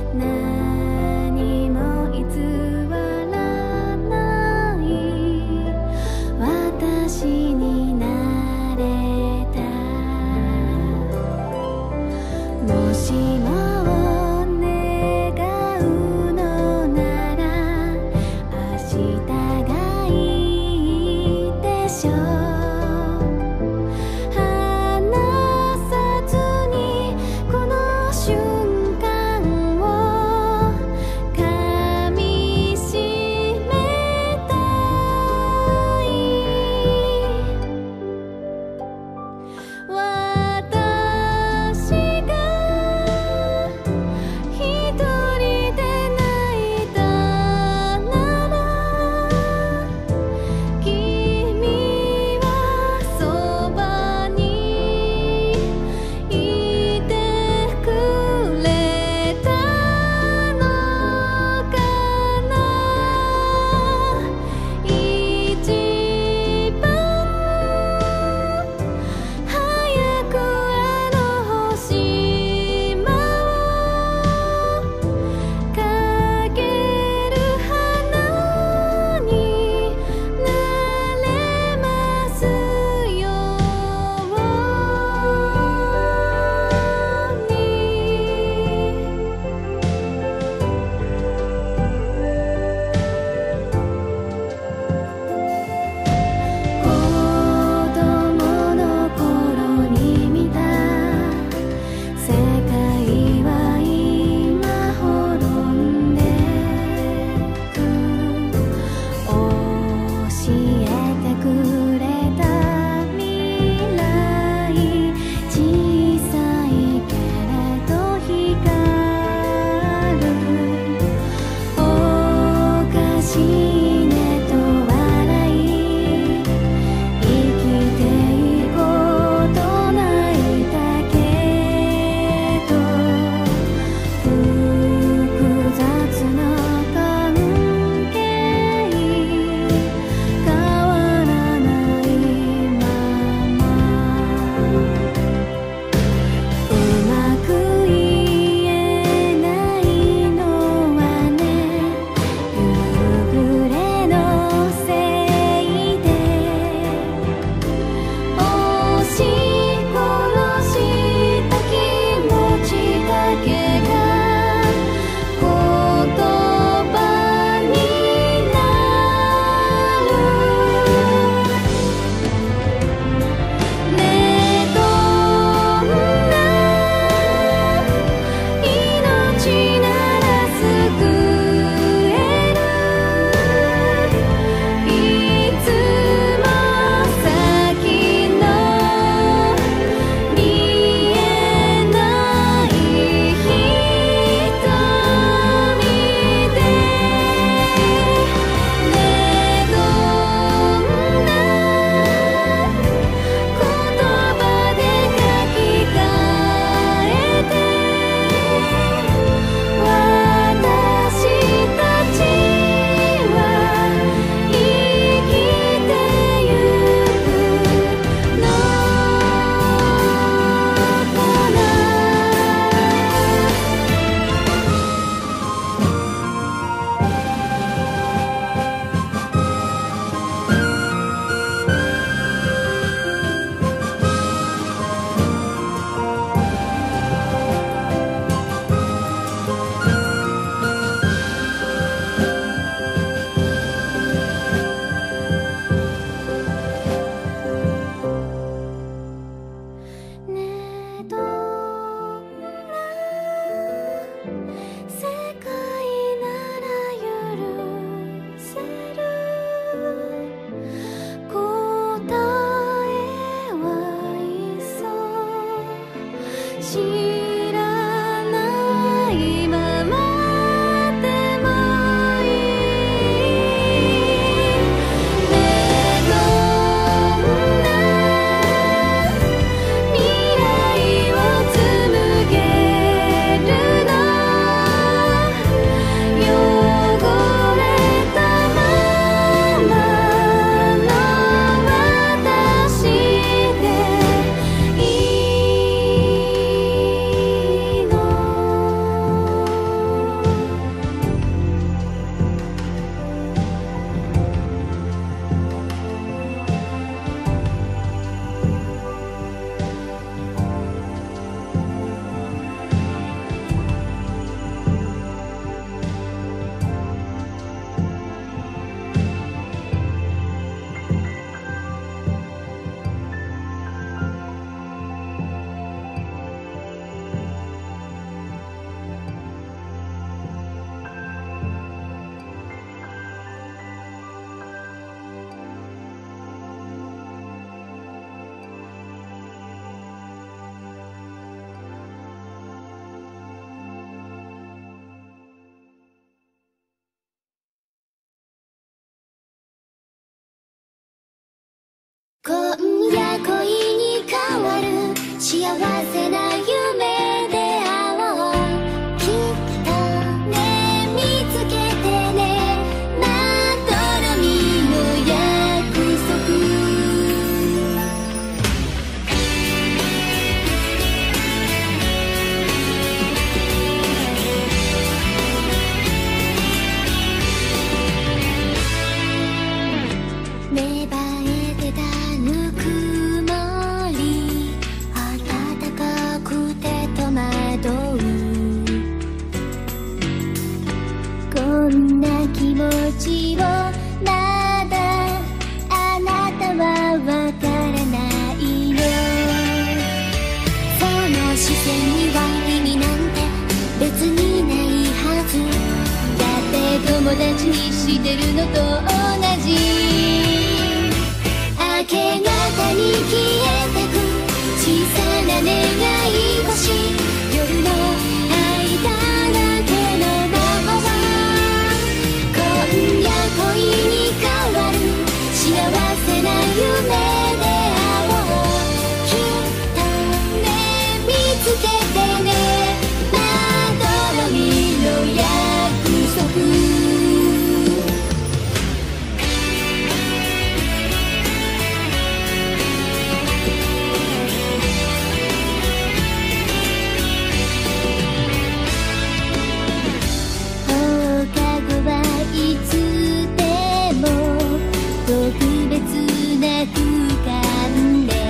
何も偽らない私になれた。もしも願うのなら明日がいいでしょう。 今夜恋に変わる幸せな夢で会おう。きっとね見つけてね、まどろみの約束。芽生えてたぬくもり、暖かくて戸惑う。こんな気持ちをまだあなたはわからないの。その視線には意味なんて別にないはずだって、友達にしてるのと同じ。明け方に消えてく小さな願い星、夜の間だけの魔法。今夜恋に変わる幸せな夢で会おう。きっとね見つけてね、まどろみの約束。いつでも特別な空間で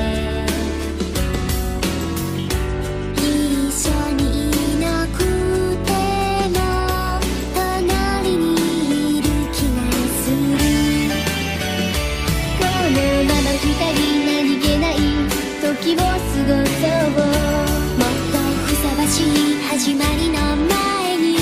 一緒にいなくても隣にいる気がする。このまま二人何気ない時を過ごそう。もっとふさわしい始まりの前に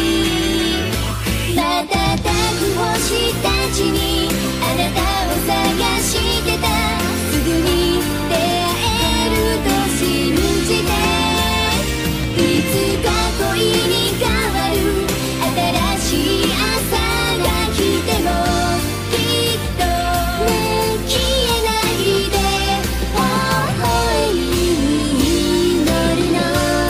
瞬く星たちにあなたを探してた。すぐに出会えると信じて、いつか恋に変わる新しい朝が来てもきっとね消えないで微笑みに祈るの。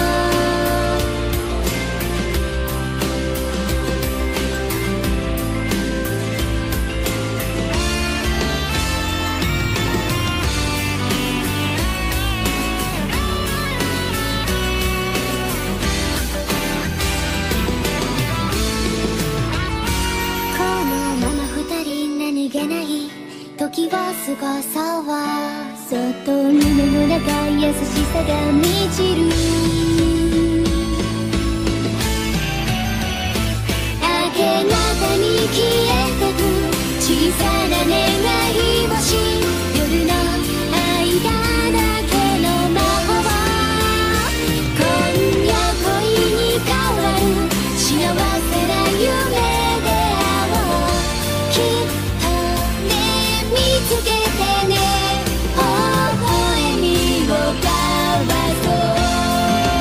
時を過ごそう。そっと胸の中優しさが満ちる。明け方に消えてく小さな願い星、夜の間だけの魔法。今夜恋に変わる幸せな夢で会おう。きっ見つけてね微笑みを交わそう。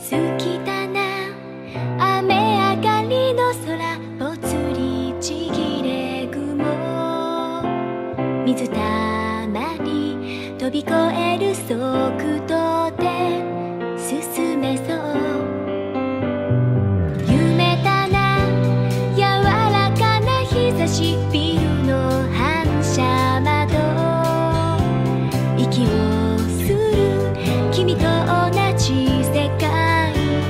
好きだな雨上がりの空ぽつりちぎれ雲水たまり飛び越える速度で進めそう夢だな柔らかな日差しビルの反射窓息をする君と同じ世界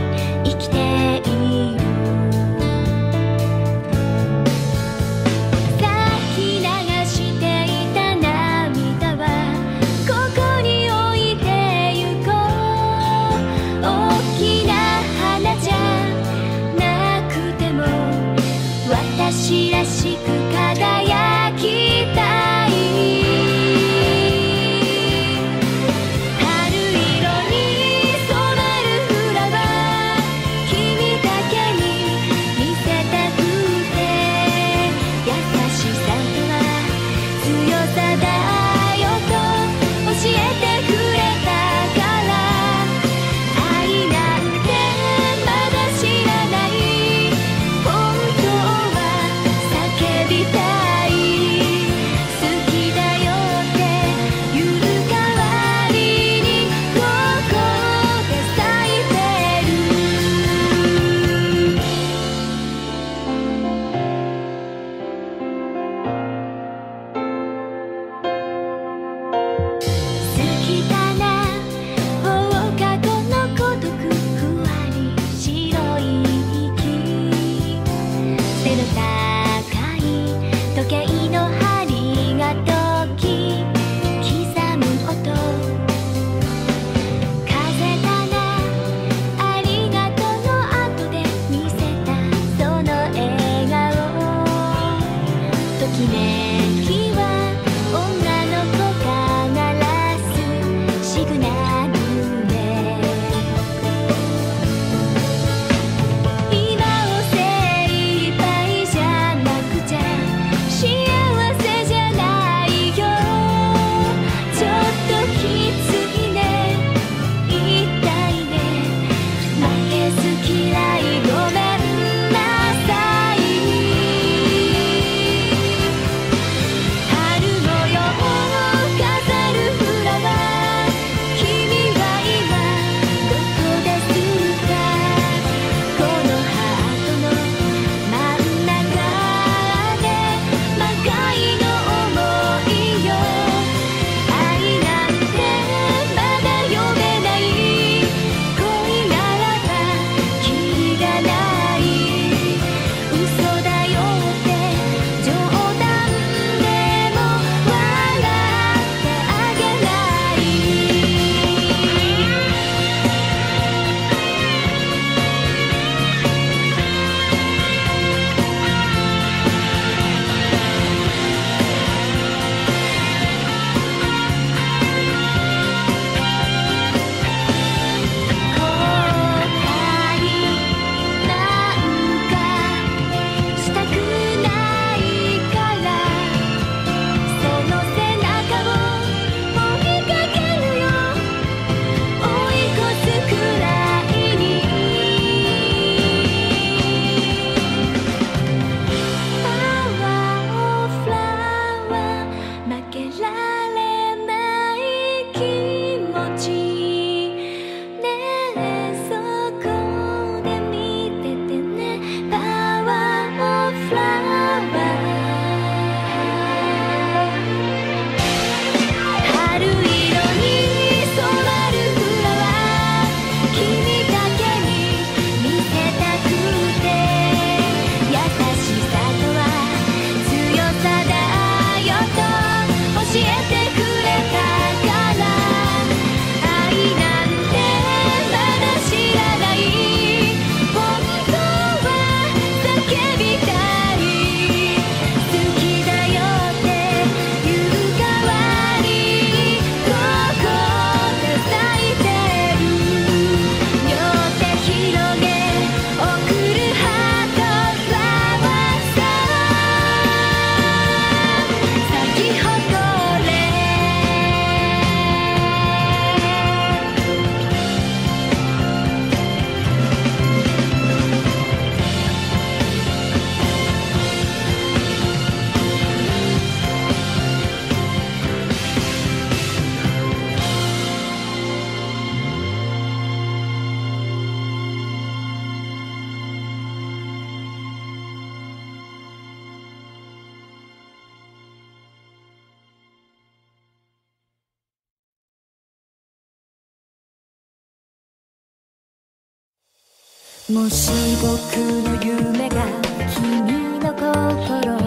もし僕の夢が君の心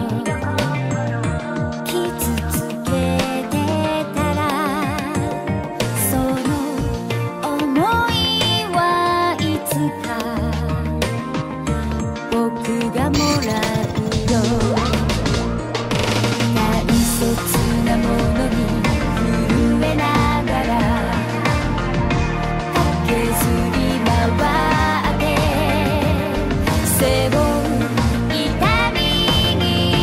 傷つけてたら、その想いはいつか僕がもらうよ。大切なものに震えながら駆けずり回って背負う痛みに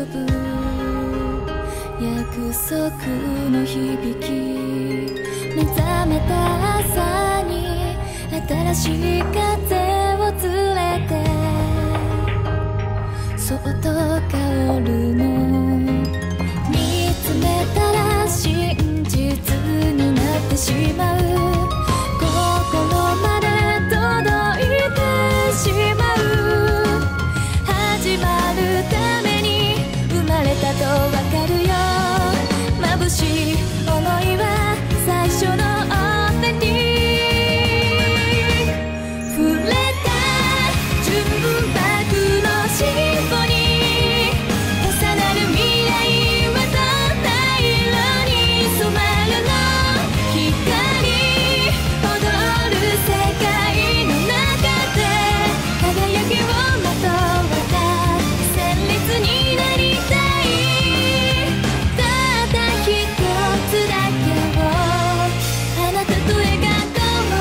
ぶ約束の響き、目覚めた朝に新しい風を連れてそっと香るの、見つめたら真実になってしまう、心まで届いてしまう、始まるために生まれたとわかるよ、眩しい想いは最初の手に触れた純白のシンフォニー、重なる未来はどんな色に染まるの、光踊る世界の中で輝きをまとった旋律になりたい、たった一つだけをあなたと描こう、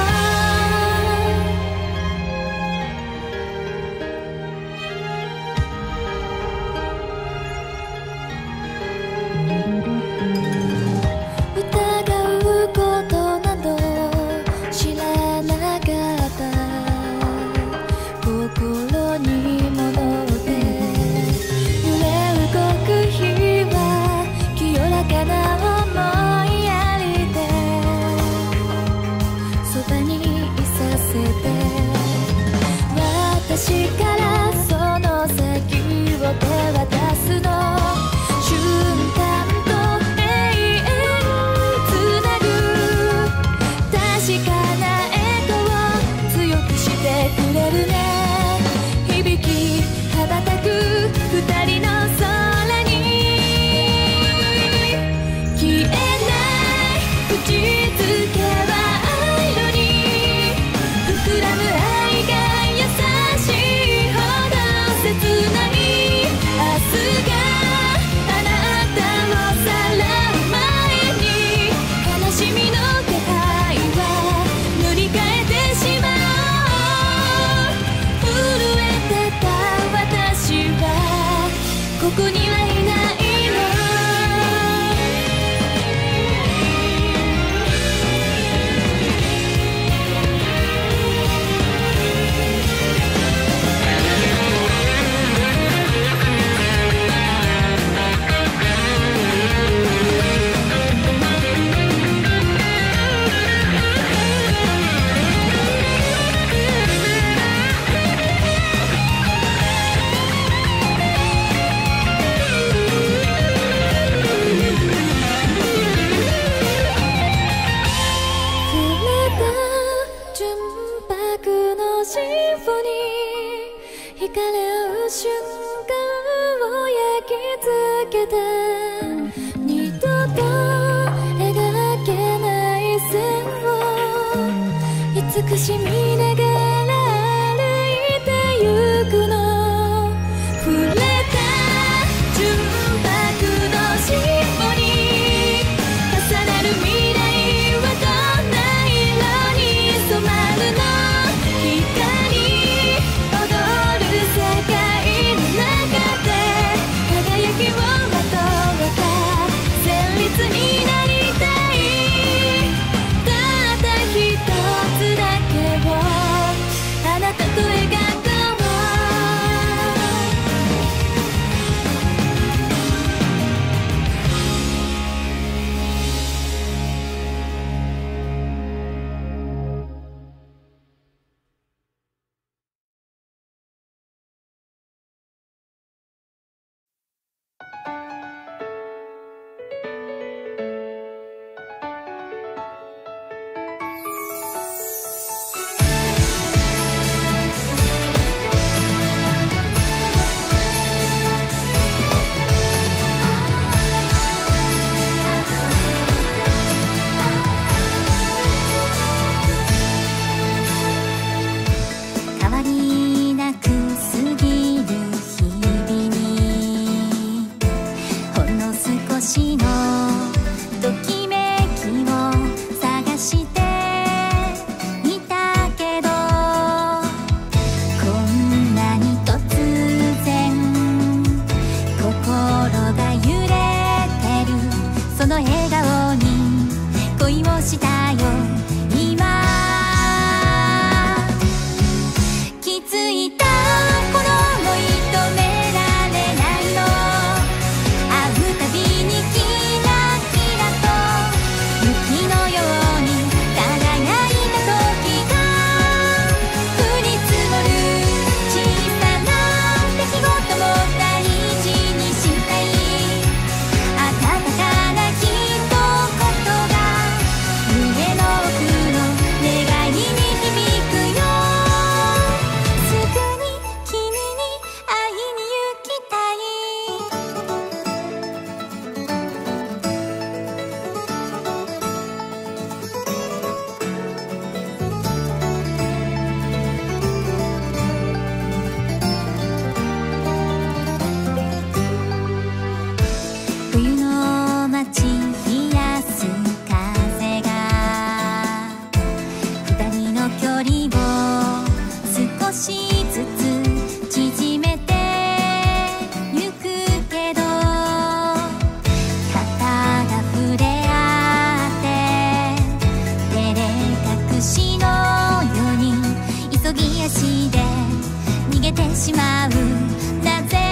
疑うことなど知らなかった、心に戻って揺れ動く日は清らかな思いやりでそばにいさせて、私からその先を手渡すの、瞬間と永遠つなぐ確かなエコを強くしてくれるね、響き羽ばたく二人の空に消えない口づけは愛色に膨らむ愛が優しいほど切ない、明日があなたをさらう前に悲しみの気配は塗り替えてしまおう、震えてた私はここにはいないの、純白のシンフォニー、惹かれ合う瞬間を焼き付けて二度と描けない線を慈しみながら歩いてゆくの、触れた純白のシンフォニー、重なる未来はどんな色に染まるの、光踊る世界の中で輝きをまとった旋律になりたい、たった一つだけを少しずつ縮めてゆくけど、肩が触れ合って照れ隠しのように急ぎ足で逃げてしまう。なぜ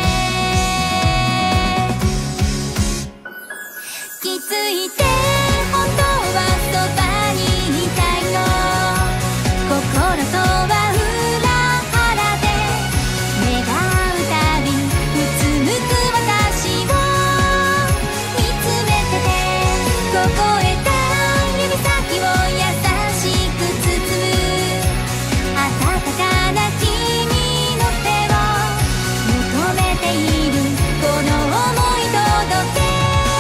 気づいて本当はそばにいたいの。心とは裏腹で願うたびうつむく私を見つめてて、凍えた指先を優しく包む温かな君の手を求めている。この想い届け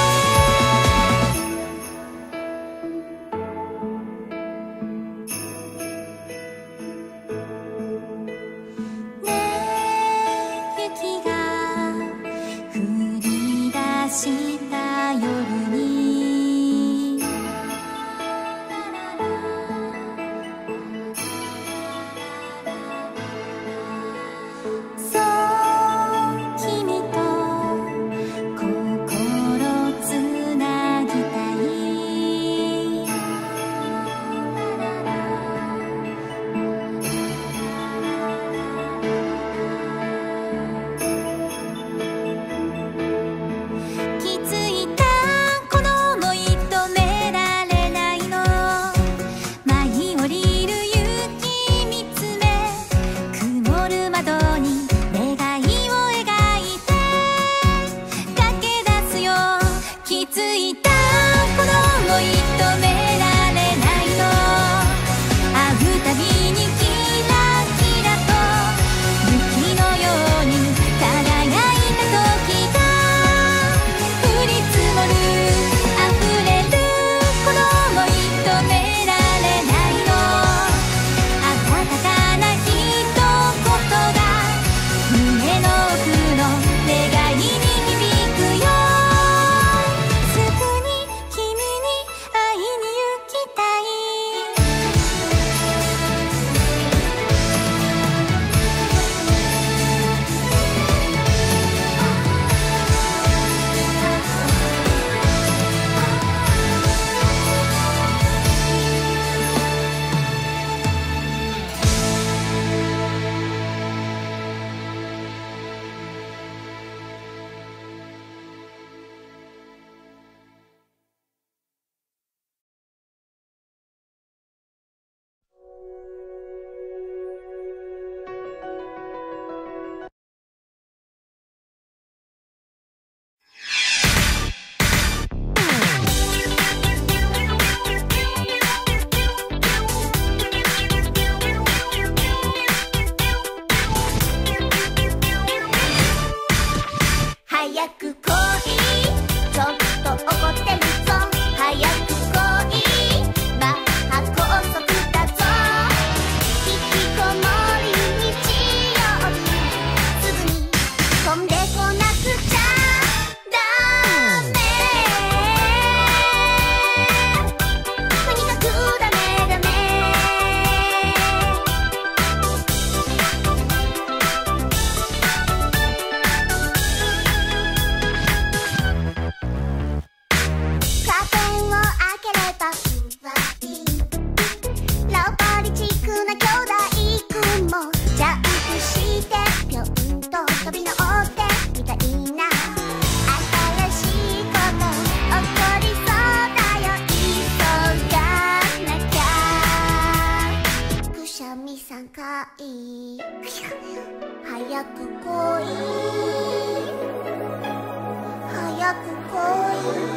した夜にそう君と心つなぎたい。気づいたこの想い止められないの。舞い降りる雪見つめ、曇る窓に願いを描いて駆け出すよ。気づいたこの想い止められないの。会うたびにキラキラと雪のように輝いた時が降り積もる。溢れるこの想い止められないの。温かな一言が胸の奥の願いに響くよ。すぐに君に会いに行きたい。早く来い、ちょっと怒ってるぞ。早く来い、マッハ高速だぞ。引きこもり日曜日、すぐに飛んでこなくちゃダメ。とにかくダメダメ。カーテンを開ければふわり、ロボリチックな兄弟雲、ジャンプしてぴょんと飛び乗ってみたいな。新しいこと起こりそうだよ。急がなきゃ。くしゃみ3回。早く来い、早く来い。